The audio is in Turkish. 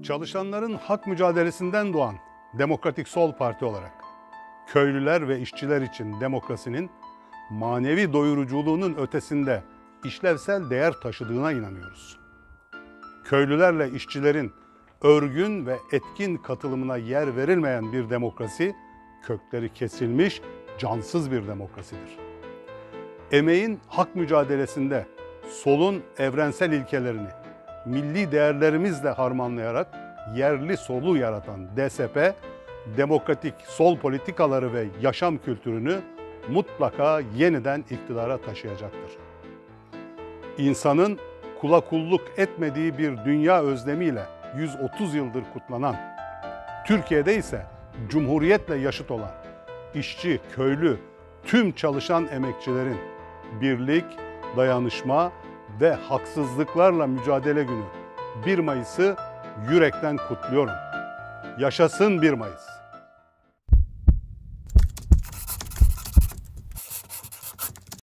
Çalışanların hak mücadelesinden doğan Demokratik Sol Parti olarak köylüler ve işçiler için demokrasinin manevi doyuruculuğunun ötesinde işlevsel değer taşıdığına inanıyoruz. Köylülerle işçilerin örgün ve etkin katılımına yer verilmeyen bir demokrasi, kökleri kesilmiş, cansız bir demokrasidir. Emeğin hak mücadelesinde solun evrensel ilkelerini milli değerlerimizle harmanlayarak yerli solu yaratan DSP, demokratik sol politikaları ve yaşam kültürünü mutlaka yeniden iktidara taşıyacaktır. İnsanın kula kulluk etmediği bir dünya özlemiyle 130 yıldır kutlanan, Türkiye'de ise cumhuriyetle yaşıt olan işçi, köylü, tüm çalışan emekçilerin birlik, dayanışma ve haksızlıklarla mücadele günü 1 Mayıs'ı yürekten kutluyorum. Yaşasın 1 Mayıs!